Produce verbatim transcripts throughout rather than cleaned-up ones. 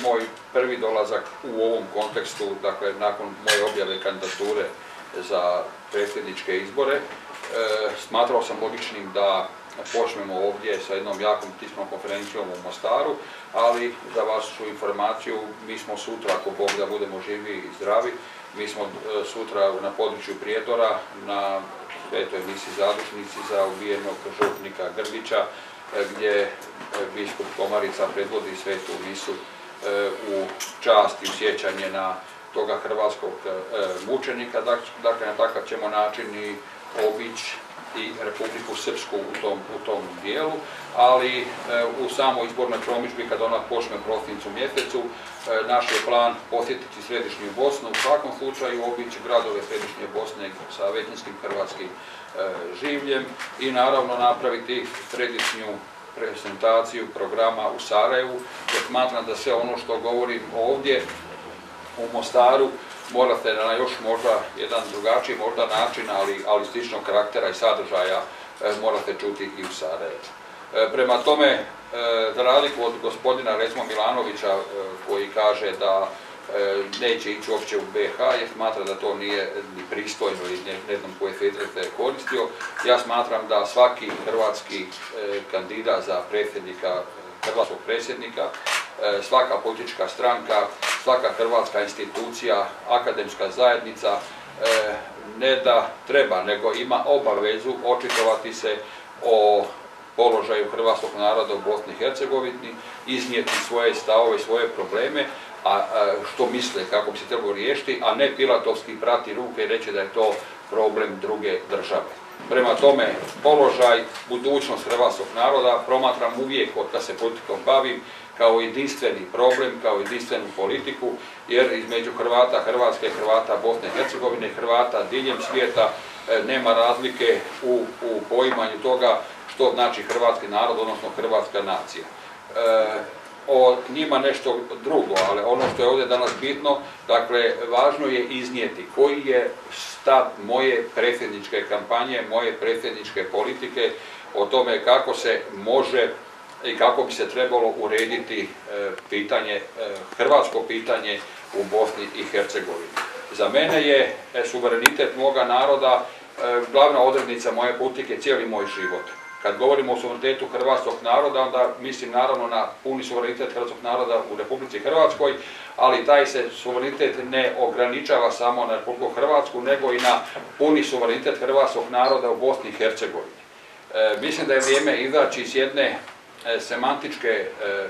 moj prvi dolazak u ovom kontekstu, dakle nakon moje objave kandidature za predsjedničke izbore, smatrao sam logičnim da počnemo ovdje sa jednom jakom tiskovnom konferencijom u Mostaru, ali za vašu informaciju, mi smo sutra, ako Bog da budemo živi i zdravi, mi smo sutra na području Prijedora na svetoj misi zadužnici za ubijenog župnika Grgića, gdje biskup Komarica predvodi svetu misu u čast i u sjećanje na toga hrvatskog mučenika. Dakle, na takav ćemo način i obići i Republiku Srpsku u tom, u tom dijelu, ali u samoj izbornoj promidžbi, kad ona počne u prosincu mjesecu, naš je plan posjetiti središnju Bosnu, u svakom slučaju obići gradove središnje Bosne sa većinskim hrvatskim življem i naravno napraviti središnju prezentaciju programa u Sarajevu, jer smatram da sve ono što govorim ovdje u Mostaru morate na još možda jedan drugačiji možda način, ali, ali sličnog karaktera i sadržaja morate čuti i u Sarajevu. Prema tome, za razliku od gospodina recimo Milanovića koji kaže da neće ići uopće u be ha jer smatra da to nije ni pristojno ili ne, ne znam koje se je koristio, ja smatram da svaki hrvatski kandidat za predsjednika, hrvatskog predsjednika, svaka politička stranka, svaka hrvatska institucija, akademska zajednica ne da treba, nego ima obavezu očitovati se o položaju hrvatskog naroda u Bosni i Hercegovini, iznijeti svoje stavove, svoje probleme, a što misle kako bi se trebalo riješiti, a ne pilatovski prati ruke i reći da je to problem druge države. Prema tome, položaj, budućnost hrvatskog naroda promatram uvijek od kad se politikom bavim kao jedinstveni problem, kao jedinstvenu politiku, jer između Hrvata Hrvatske, Hrvata Bosne i Hercegovine, Hrvata diljem svijeta nema razlike u, u poimanju toga što znači hrvatski narod, odnosno hrvatska nacija. E, o njima nešto drugo, ali ono što je ovdje danas bitno, dakle, važno je iznijeti koji je stav moje predsjedničke kampanje, moje predsjedničke politike o tome kako se može i kako bi se trebalo urediti e, pitanje, e, hrvatsko pitanje u Bosni i Hercegovini. Za mene je e, suverenitet moga naroda e, glavna odrednica moje politike cijeli moj život. Kad govorimo o suverenitetu hrvatskog naroda, onda mislim naravno na puni suverenitet hrvatskog naroda u Republici Hrvatskoj, ali taj se suverenitet ne ograničava samo na Republiku Hrvatsku, nego i na puni suverenitet hrvatskog naroda u Bosni i Hercegovini. E, mislim da je vrijeme izaći iz jedne e, semantičke e,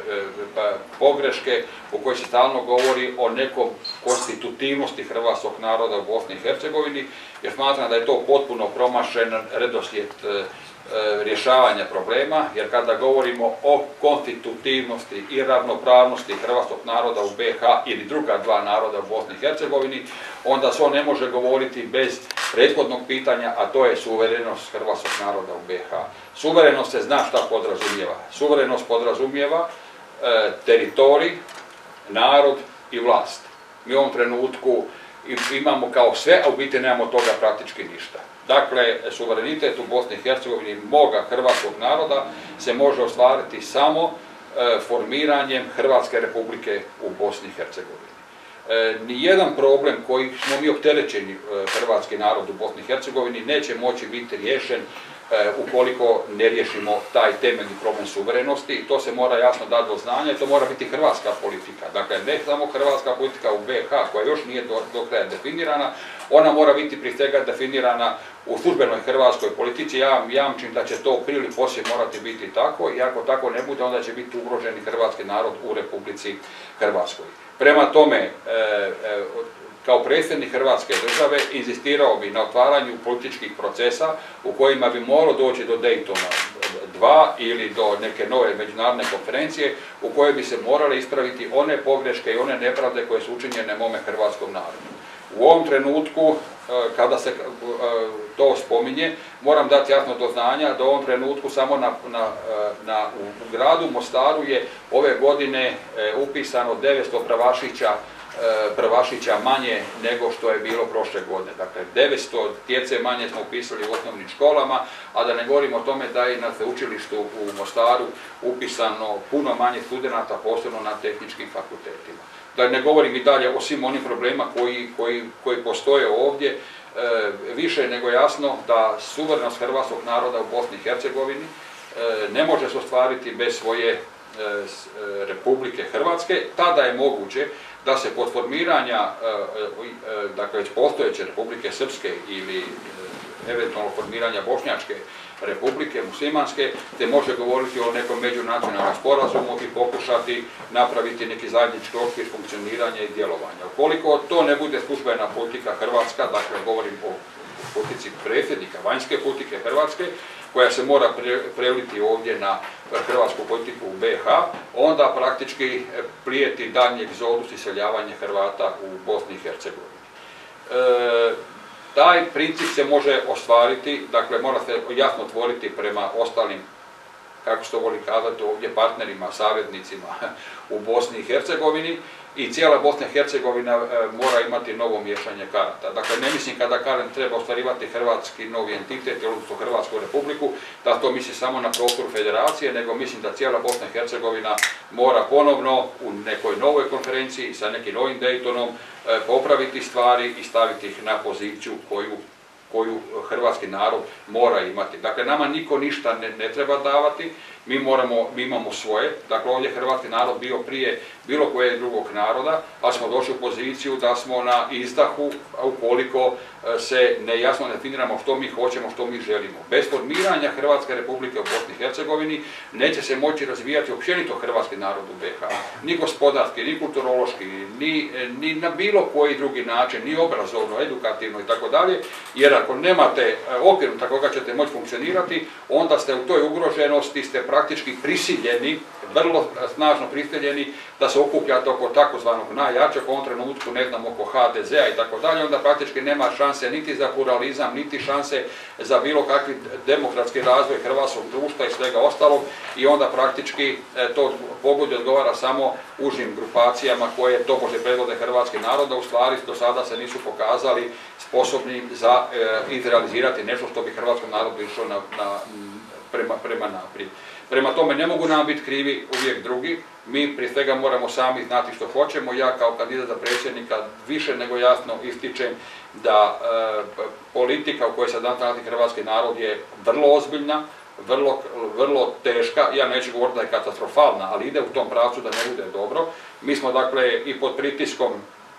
e, pogreške u kojoj se stalno govori o nekom konstitutivnosti hrvatskog naroda u Bosni i Hercegovini, jer smatram da je to potpuno promašen redoslijed e, rješavanja problema, jer kada govorimo o konstitutivnosti i ravnopravnosti hrvatskog naroda u be ha ili druga dva naroda u Bosni i Hercegovini, onda se on ne može govoriti bez prethodnog pitanja, a to je suverenost hrvatskog naroda u be ha. Suverenost se zna šta podrazumijeva. Suverenost podrazumijeva e, teritorij, narod i vlast. Mi u ovom trenutku imamo kao sve, a u biti nemamo toga praktički ništa. Dakle, suverenitet u Bosni i Hercegovini moga hrvatskog naroda se može ostvariti samo e, formiranjem Hrvatske republike u Bosni i Hercegovini. E, nijedan problem koji smo mi opterećeni e, hrvatski narod u Bosni i Hercegovini neće moći biti riješen e, ukoliko ne riješimo taj temeljni problem suverenosti i to se mora jasno dati do znanja i to mora biti hrvatska politika. Dakle, ne samo hrvatska politika u be ha koja još nije do, do kraja definirana, ona mora biti prije svega definirana u službenoj hrvatskoj politici. Ja jamčim da će to prije ili poslije morati biti tako i ako tako ne bude, onda će biti ugroženi hrvatski narod u Republici Hrvatskoj. Prema tome, e, e, kao predsjednik Hrvatske države inzistirao bi na otvaranju političkih procesa u kojima bi moralo doći do Daytona dva ili do neke nove međunarodne konferencije u kojoj bi se morale ispraviti one pogreške i one nepravde koje su učinjene mome hrvatskom narodu. U ovom trenutku, kada se to spominje, moram dati jasno do znanja da u ovom trenutku samo na, na, na, u gradu Mostaru je ove godine upisano devetsto pravašića prvašića manje nego što je bilo prošle godine. Dakle, devetsto djece manje smo upisali u osnovnim školama, a da ne govorimo o tome da je na sveučilištu u Mostaru upisano puno manje studenata, posebno na tehničkim fakultetima. Da ne govorim i dalje o svim onim problema koji, koji, koji postoje ovdje, e, više je nego jasno da suverenost hrvatskog naroda u Bosni i Hercegovini e, ne može se ostvariti bez svoje e, Republike Hrvatske. Tada je moguće da se kod formiranja, e, e, dakle, postojeće Republike Srpske ili e, eventualno formiranja Bošnjačke Republike muslimanske, te može govoriti o nekom međunacionalnom sporazumu i pokušati napraviti neki zajednički okvir funkcioniranja i djelovanja. Ukoliko to ne bude službena politika Hrvatska, dakle govorim o politici predsjednika, vanjske politike Hrvatske, koja se mora preliti ovdje na hrvatsku politiku u be ha, onda praktički prijeti daljnji egzodus iseljavanje Hrvata u Bosni i Hercegovini. E, Taj princip se može ostvariti, dakle mora se jasno otvoriti prema ostalim, kako se to voli kazati ovdje, partnerima, saveznicima u Bosni i Hercegovini, i cijela Bosna i Hercegovina mora imati novo miješanje karata. Dakle, ne mislim kada kažem treba ostvarivati hrvatski novi entitet, odnosno Hrvatsku republiku, da to misli samo na prostoru federacije, nego mislim da cijela Bosna i Hercegovina mora ponovno u nekoj novoj konferenciji sa nekim novim Daytonom popraviti stvari i staviti ih na poziciju koju koju hrvatski narod mora imati. Dakle, nama niko ništa ne, ne treba davati, mi, moramo, mi imamo svoje. Dakle, ovdje hrvatski narod bio prije bilo kojeg drugog naroda, ali smo došli u poziciju da smo na izdahu, ukoliko se nejasno definiramo što mi hoćemo, što mi želimo. Bez formiranja Hrvatske republike u Bosni i Hercegovini neće se moći razvijati općenito hrvatski narod u be ha. Ni gospodarski, ni kulturološki, ni, ni na bilo koji drugi način, ni obrazovno, edukativno i tako dalje, jer ako nemate okvir tako ga ćete moći funkcionirati, onda ste u toj ugroženosti, ste praktički prisiljeni, vrlo snažno prisiljeni da se okupljate oko takozvanog najjačeg, u ovom trenutku ne znam, oko ha de zea i tako dalje, onda praktički nema šanse niti za pluralizam, niti šanse za bilo kakvi demokratski razvoj hrvatskog društva i svega ostalog, i onda praktički to pogodje odgovara samo užim grupacijama koje to može predvode hrvatski narod, a u stvari do sada se nisu pokazali sposobni za e, izrealizirati nešto što bi hrvatskom narodu išlo na, na, prema, prema naprijed. Prema tome ne mogu nam biti krivi uvijek drugi, mi prije svega moramo sami znati što hoćemo. Ja kao kandidat za predsjednika više nego jasno ističem da e, politika u kojoj se danas nalazi hrvatski narod je vrlo ozbiljna, vrlo, vrlo teška, ja neću govoriti da je katastrofalna, ali ide u tom pravcu da ne bude dobro. Mi smo dakle i pod pritiskom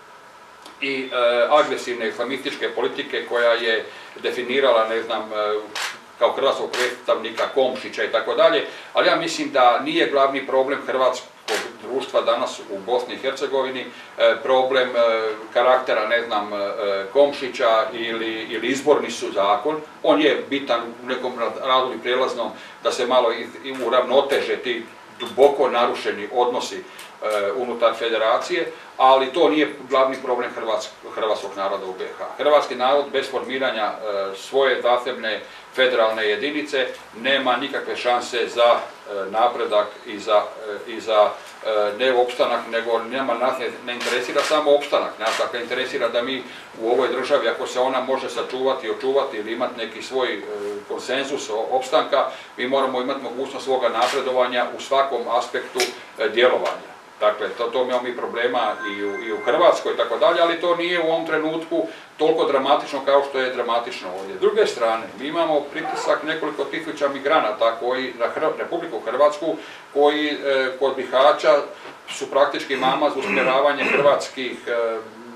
i e, agresivne islamističke politike koja je definirala, ne znam, e, kao hrvatskog predstavnika Komšića i tako dalje, ali ja mislim da nije glavni problem hrvatskog društva danas u Bosni i Hercegovini e, problem e, karaktera, ne znam, e, Komšića ili, ili izborni su zakon. On je bitan u nekom razdoblju prijelaznom da se malo uravnoteže ti duboko narušeni odnosi e, unutar federacije, ali to nije glavni problem hrvatskog, hrvatskog naroda u be ha. Hrvatski narod bez formiranja e, svoje zasebne federalne jedinice nema nikakve šanse za e, napredak i za, e, i za e, ne opstanak, nego nema, nas ne, ne interesira samo opstanak. Nas dakle interesira da mi u ovoj državi, ako se ona može sačuvati, očuvati ili imati neki svoj e, konsenzus opstanka, mi moramo imati mogućnost svoga napredovanja u svakom aspektu e, djelovanja. Dakle, to, to imamo mi problema i u, i u Hrvatskoj i tako dalje, ali to nije u ovom trenutku toliko dramatično kao što je dramatično ovdje. S druge strane, mi imamo pritisak nekoliko tisuća migranata koji, na Hr Republiku Hrvatsku, koji e, kod Bihaća su praktički mama za usmjeravanje hrvatskih e, e,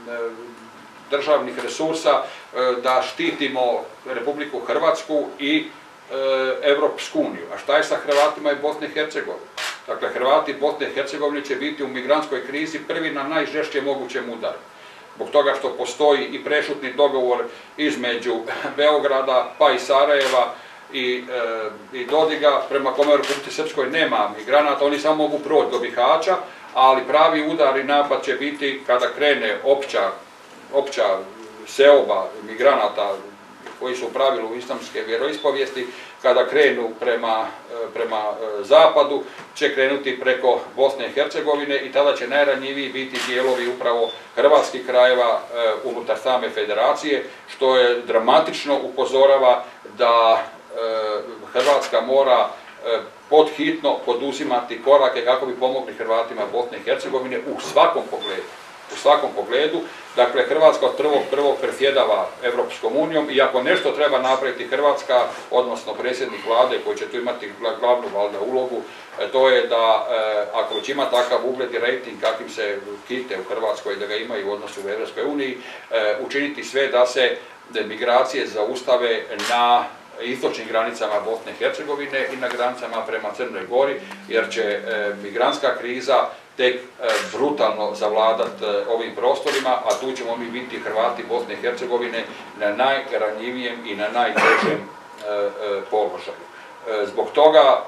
državnih resursa e, da štitimo Republiku Hrvatsku i Evropsku uniju. A šta je sa Hrvatima i Bosne i Hercegovine? Dakle, Hrvati Bosne i Hercegovine će biti u migrantskoj krizi prvi na najžešće mogućem udaru. Zbog toga što postoji i prešutni dogovor između Beograda pa i Sarajeva i, e, i Dodiga, prema kome u Republici Srpskoj nema migranata, oni samo mogu proći do Bihaća, ali pravi udar i napad će biti kada krene opća, opća seoba migranata koji su u pravilu islamske vjeroispovijesti, kada krenu prema, prema zapadu, će krenuti preko Bosne i Hercegovine i tada će najranjiviji biti dijelovi upravo hrvatskih krajeva unutar same federacije, što je dramatično upozorava da Hrvatska mora podhitno poduzimati korake kako bi pomogli Hrvatima Bosne i Hercegovine u svakom pogledu. U svakom pogledu, dakle, Hrvatska od prvog prvog predsjedava Europskom unijom i ako nešto treba napraviti Hrvatska, odnosno predsjednik vlade koji će tu imati glavnu valjda ulogu, to je da ako već ima takav ugled i rejting kakvim se kite u Hrvatskoj da ga imaju u odnosu u Europskoj uniji, učiniti sve da se migracije zaustave na istočnim granicama Bosne i Hercegovine i na granicama prema Crnoj Gori, jer će migrantska kriza tek brutalno zavladati ovim prostorima, a tu ćemo mi biti Hrvati Bosne i Hercegovine na najranjivijem i na najtežem položaju. Zbog toga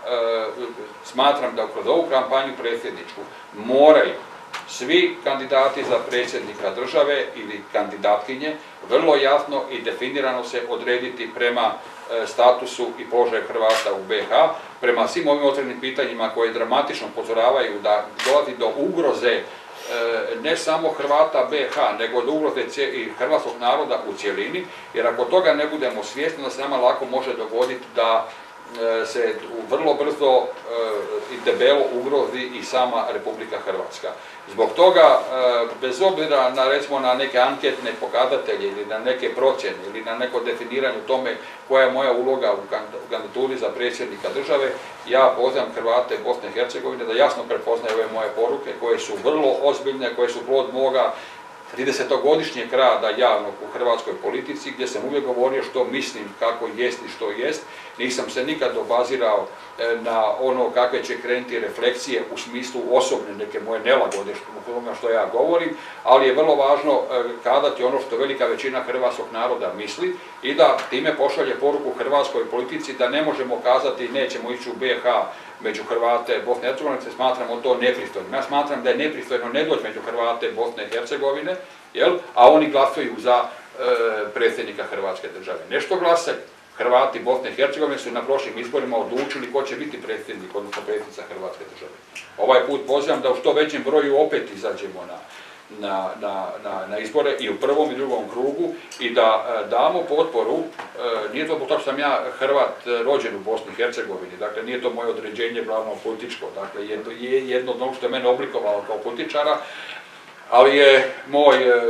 smatram da kroz ovu kampanju predsjedničku moraju svi kandidati za predsjednika države ili kandidatkinje vrlo jasno i definirano se odrediti prema statusu i položaju Hrvata u be ha, prema svim ovim otvorenim pitanjima koje dramatično upozoravaju da dolazi do ugroze ne samo Hrvata be ha, nego do ugroze i hrvatskog naroda u cjelini, jer ako toga ne budemo svjesni, da se nama lako može dogoditi da se vrlo brzo i debelo ugrozi i sama Republika Hrvatska. Zbog toga, bez obzira na, recimo, na neke anketne pokazatelje ili na neke procjene ili na neko definiranje tome koja je moja uloga u kandidaturi za predsjednika države, ja pozivam Hrvate Bosne i Hercegovine da jasno prepoznaju ove moje poruke koje su vrlo ozbiljne, koje su plod moga tridesetogodišnjeg rada javnog u hrvatskoj politici, gdje sam uvijek govorio što mislim, kako jest i što jest. Nisam se nikad obazirao na ono kakve će krenuti refleksije u smislu osobne neke moje nelagode što, što ja govorim, ali je vrlo važno kazati ono što velika većina hrvatskog naroda misli i da time pošalje poruku hrvatskoj politici da ne možemo kazati nećemo ići u be ha među Hrvate Bosne i Hercegovine, se smatramo to nepristojnim. Ja smatram da je nepristojno ne doći među Hrvate Bosne i Hercegovine, jel? A oni glasuju za e, predsjednika Hrvatske države. Nešto glasaju. Hrvati Bosne i Hercegovine su na prošlim izborima odlučili ko će biti predsjednik, odnosno predsjednica Hrvatske države. Ovaj put pozivam da u što većem broju opet izađemo na, na, na, na, na izbore i u prvom i drugom krugu i da e, damo potporu, e, nije to zbog toga što sam ja Hrvat rođen u Bosni i Hercegovini, dakle nije to moje određenje glavno političko, dakle jedno, je jedno od onog što je mene oblikovalo kao političara, ali je moj e,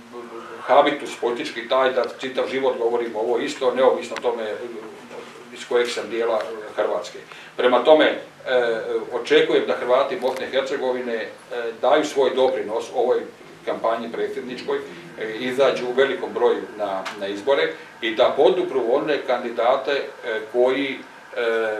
habitus politički taj da čitav život govorim ovo isto, neovisno tome iz kojeg sam dijela Hrvatske. Prema tome, e, očekujem da Hrvati Bosne i Hercegovine e, daju svoj doprinos ovoj kampanji predsjedničkoj, e, izađu u velikom broju na, na izbore i da podupru one kandidate e, koji e,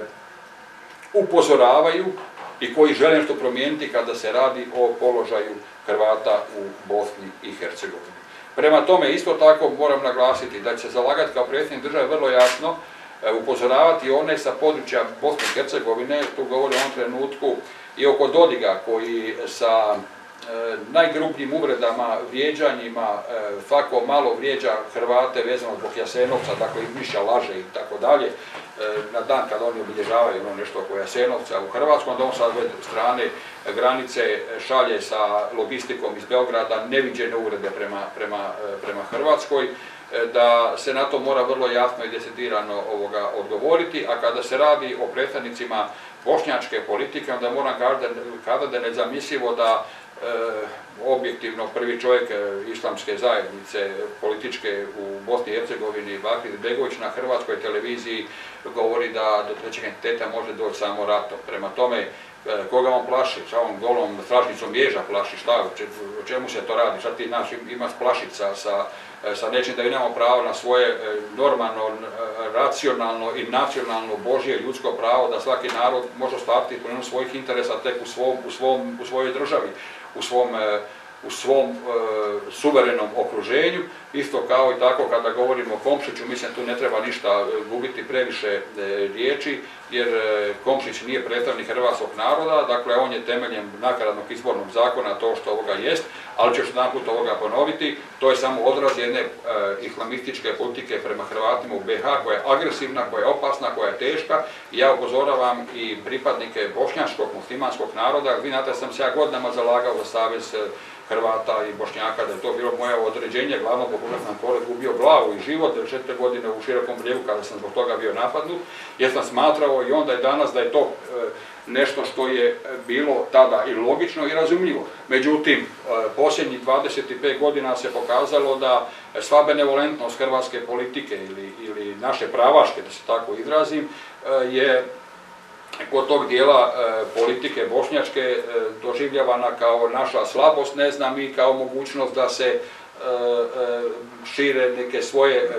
upozoravaju i koji žele nešto promijeniti kada se radi o položaju Hrvata u Bosni i Hercegovini. Prema tome, isto tako moram naglasiti da će se zalagati kao predsjednik države vrlo jasno, upozoravati one sa područja Bosne i Hercegovine, tu govorim u ovom trenutku i oko Dodiga koji sa e, najgrubljim uvredama, vrijeđanjima, e, svako malo vrijeđa Hrvate vezano zbog Jasenovca, dakle izmišlja laže i tako dalje, na dan kada oni obilježavaju ono nešto oko Jasenovca u Hrvatskom, onda on sa ove strane granice šalje sa logistikom iz Beograda neviđene uvrede prema, prema, prema Hrvatskoj, da se na to mora vrlo jasno i decidirano ovoga odgovoriti, a kada se radi o predstavnicima bošnjačke politike, onda moram kazati da je nezamislivo da e, objektivno prvi čovjek islamske zajednice političke u Bosni i Hercegovini, Bakir Izetbegović, na hrvatskoj televiziji govori da do trećeg entiteta može doći samo ratom. Prema tome, koga on plaši, sa ovom golom stražnicom ježa plaši, šta, o čemu se to radi, šta ti naš ima splašica sa, sa nečim da imamo pravo na svoje normalno, racionalno i nacionalno božje ljudsko pravo da svaki narod može ostvariti puno svojih interesa tek u, svom, u, svom, u svojoj državi, u svom, u svom e, suverenom okruženju, isto kao i tako kada govorimo o Komšiću, mislim tu ne treba ništa gubiti previše e, riječi, jer e, Komšić nije predstavnik hrvatskog naroda, dakle on je temeljem nakaradnog izbornog zakona to što ovoga jest, ali ću još jedan put ovoga ponoviti, to je samo odraz jedne e, islamističke politike prema Hrvatima u be ha koja je agresivna, koja je opasna, koja je teška. I ja upozoravam i pripadnike bošnjačkog, muslimanskog naroda, vi znate da sam se ja godinama zalagao za savez Hrvata i Bošnjaka, da je to bilo moje određenje, glavno zbog koga sam pored gubio glavu i život, jer četiri godine u Širokom Brijegu kada sam zbog toga bio napadnut, jer sam smatrao i onda i danas da je to e, nešto što je bilo tada i logično i razumljivo. Međutim, e, posljednjih dvadeset pet godina se pokazalo da sva benevolentnost hrvatske politike ili, ili naše pravaške, da se tako izrazim, e, je kod tog dijela e, politike bošnjačke e, doživljavana kao naša slabost, ne znam, i kao mogućnost da se e, e, šire neke svoje e,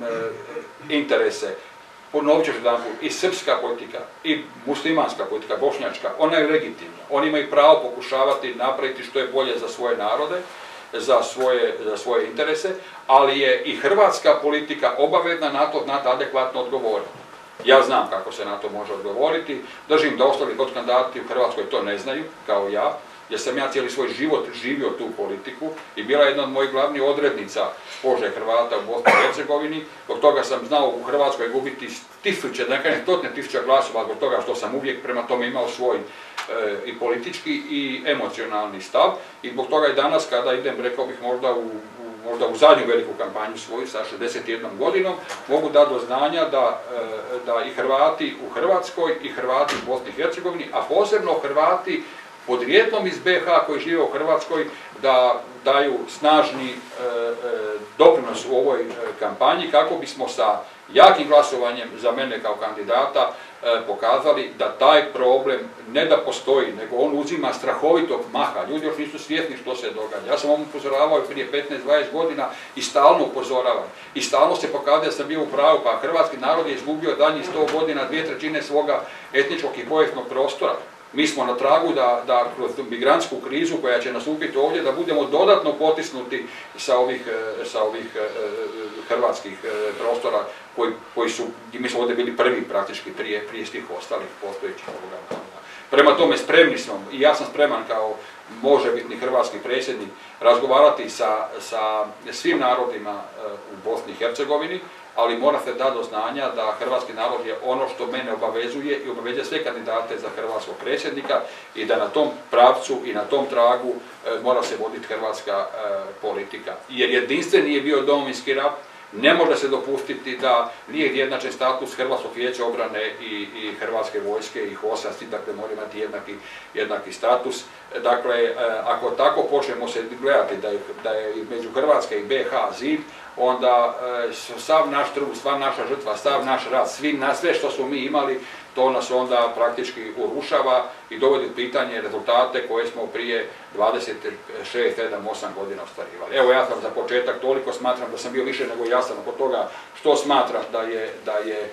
e, interese. Ponovit ću jedanput, i srpska politika, i muslimanska politika, bošnjačka, ona je legitimna. Oni imaju pravo pokušavati napraviti što je bolje za svoje narode, za svoje, za svoje interese, ali je i hrvatska politika obavezna na to znati adekvatno odgovoriti. Ja znam kako se na to može odgovoriti, držim da ostali kandidati u Hrvatskoj to ne znaju, kao ja, jer sam ja cijeli svoj život živio tu politiku i bila jedna od mojih glavnih odrednica položaja Hrvata u Bosni i Hercegovini. Zbog toga sam znao u Hrvatskoj gubiti tisuće, nekaj stotine tisuća glasova, zbog toga što sam uvijek prema tome imao svoj e, i politički i emocionalni stav. I zbog toga i danas kada idem, rekao bih možda u možda u zadnju veliku kampanju svoju sa šezdeset jednom godinom, mogu dati do znanja da, da i Hrvati u Hrvatskoj i Hrvati u Bosni i Hercegovini, a posebno Hrvati podrijetlom iz be ha koji žive u Hrvatskoj, da daju snažni e, e, doprinos u ovoj e, kampanji kako bismo sa jakim glasovanjem za mene kao kandidata e, pokazali da taj problem ne da postoji, nego on uzima strahovitog maha. Ljudi još nisu svjesni što se događa. Ja sam vam upozoravao prije petnaest dvadeset godina i stalno upozoravam. I stalno se pokazuje da sam bio u pravu, pa hrvatski narod je izgubio daljnjih sto godina dvije trećine svoga etničkog i povijesnog prostora. Mi smo na tragu da, da kroz migrantsku krizu koja će nastupiti ovdje, da budemo dodatno potisnuti sa ovih, sa ovih e, hrvatskih e, prostora koji, koji su, mi smo ovdje bili prvi praktički prije, prije svih ostalih postojećih ovoga. Prema tome spremni smo i ja sam spreman kao možebitni hrvatski predsjednik razgovarati sa, sa svim narodima e, u Bosni i Hercegovini, ali mora se dati do znanja da hrvatski narod je ono što mene obavezuje i obavezuje sve kandidate za hrvatskog predsjednika i da na tom pravcu i na tom tragu e, mora se voditi hrvatska e, politika. Jer jedinstveni je bio Domovinski rat, ne može se dopustiti da nije jednačen status Hrvatskog vijeća obrane i, i Hrvatske vojske i HOS-a, dakle mora imati jednaki, jednaki status. Dakle, e, ako tako počnemo se gledati da je, da je među Hrvatske i be ha zid, onda e, sav naš trud, sva naša žrtva, sav naš rad, svi, na, sve što smo mi imali, to nas onda praktički urušava i dovodi u pitanje rezultate koje smo prije dvadeset šest, sedam, osam godina ostvarivali. Evo ja sam za početak toliko, smatram da sam bio više nego jasan oko toga što smatram da je, da je e,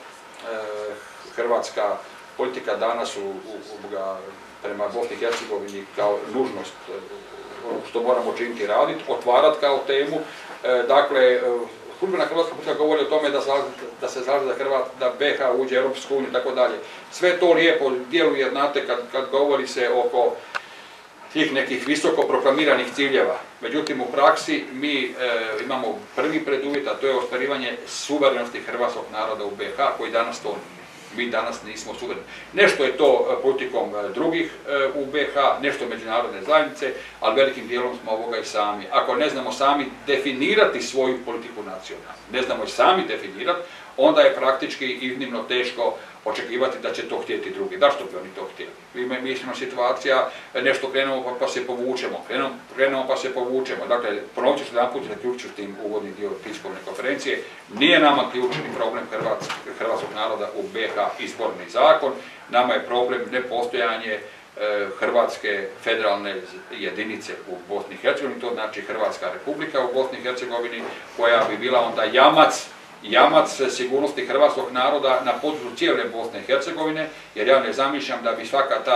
hrvatska politika danas u, u, u, prema Bosni i Hercegovini kao nužnost, ono što moramo činiti i raditi, otvarati kao temu. E, dakle, službena hrvatska politika govori o tome da, da se zalaže da, Hrvat, da be ha uđe u Europsku uniju i tako dalje. Sve to lijepo djeluje, znate, kad, kad govori se oko tih nekih visoko proklamiranih ciljeva. Međutim, u praksi mi e, imamo prvi preduvjet, a to je ostvarivanje suverenosti hrvatskog naroda u be ha, koji danas to nije. Mi danas nismo suvereni. Nešto je to politikom drugih u be ha, nešto međunarodne zajednice, ali velikim dijelom smo ovoga i sami. Ako ne znamo sami definirati svoju politiku nacionalnu, ne znamo i sami definirati, onda je praktički iznimno teško očekivati da će to htjeti drugi. Da što bi oni to htjeli? Mi smo situacija, nešto krenemo pa, pa se povučemo, krenemo, krenemo pa se povučemo. Dakle, ponovit ću jedan put i zaključit tim uvodni dio tiskovne konferencije. Nije nama ključni problem hrvatskog, hrvatskog naroda u be ha izborni zakon, nama je problem nepostojanje e, Hrvatske federalne jedinice u Bosni i Hercegovini, to znači Hrvatska republika u Bosni i Hercegovini, koja bi bila onda jamac jamac sigurnosti hrvatskog naroda na području cijele Bosne i Hercegovine, jer ja ne zamišljam da bi svaka ta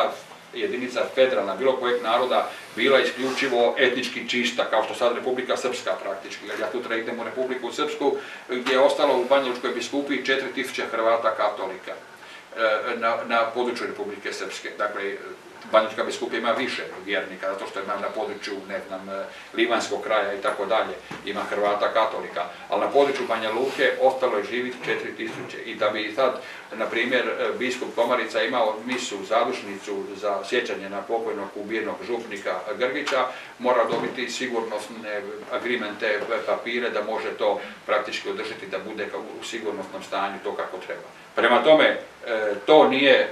jedinica federalna bilo kojeg naroda bila isključivo etnički čista, kao što sad Republika Srpska praktički. Ja sutra idem u Republiku Srpsku gdje je ostalo u Banja Lučkoj biskupiji četiri tisuće Hrvata katolika na, na području Republike Srpske. Dakle, Banja Lučka biskupija ima više vjernika, zato što ima na području, ne znam, Livanskog kraja i tako dalje, ima Hrvata katolika, ali na području Banja Luke ostalo je živih četiri tisuće. I da bi sad, na primjer, biskup Komarica imao misu, zadušnicu za sjećanje na pokojnog ubijenog župnika Grgića, mora dobiti sigurnosne agreemente, papire, da može to praktički održati, da bude u sigurnosnom stanju to kako treba. Prema tome, to nije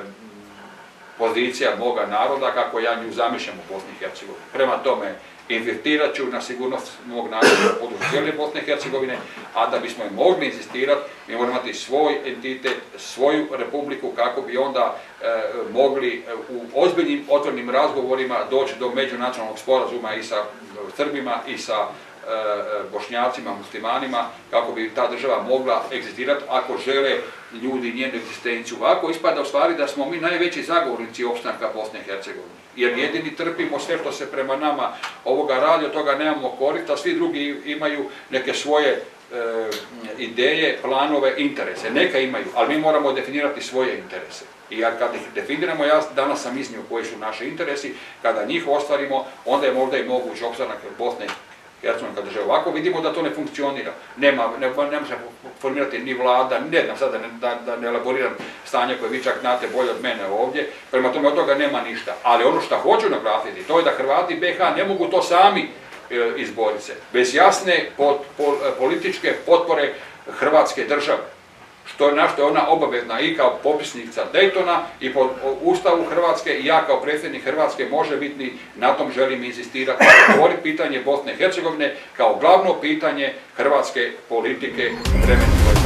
pozicija moga naroda kako ja nju zamišljam u Bosni i Hercegovini. Prema tome, inzistirat ću na sigurnost mog naroda na području cijele Bosne i Hercegovine, a da bismo im mogli inzistirati, mi moramo imati svoj entitet, svoju republiku, kako bi onda e, mogli u ozbiljnim otvorenim razgovorima doći do međunacionalnog sporazuma i sa Srbima i sa Bošnjacima, muslimanima, kako bi ta država mogla egzistirati ako žele ljudi njenu egzistenciju. Ovako ispada u stvari da smo mi najveći zagovornici opstanka Bosne i Hercegovine. Jer jedini trpimo sve što se prema nama ovoga radi, od toga nemamo korist, a svi drugi imaju neke svoje e, ideje, planove, interese. Neka imaju, ali mi moramo definirati svoje interese. I ja kad ih definiramo, ja danas sam iznio koji su naši interesi, kada njih ostvarimo, onda je možda i moguć opstanak Bosne i Hercegovine države. Ovako vidimo da to ne funkcionira. Nema, ne, ne može formirati ni vlada, ne znam sada da, da ne elaboriram stanje koje vi čak znate bolje od mene ovdje, prema tome od toga nema ništa. Ali ono što hoću naglasiti, to je da Hrvati B iH ne mogu to sami e, izboriti se, bez jasne pot, pol, političke potpore Hrvatske države. Što je našto je ona obavezna i kao popisnica Daytona i po Ustavu Hrvatske i ja kao predsjednik Hrvatske može biti, na tom želim insistirati, otvoriti pitanje Bosne i Hercegovine kao glavno pitanje hrvatske politike vremena.